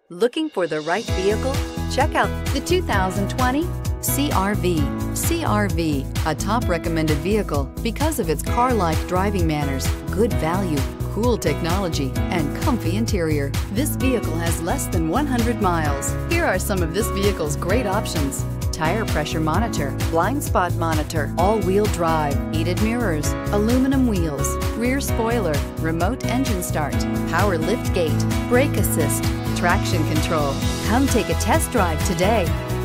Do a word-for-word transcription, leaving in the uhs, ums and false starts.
Looking for the right vehicle? Check out the two thousand twenty C R V. C R V, a top recommended vehicle because of its car-like driving manners, good value, cool technology, and comfy interior. This vehicle has less than one hundred miles. Here are some of this vehicle's great options: tire pressure monitor, blind spot monitor, all-wheel drive, heated mirrors, aluminum wheels, rear spoiler, remote engine start, power lift gate, brake assist, traction control. Come take a test drive today.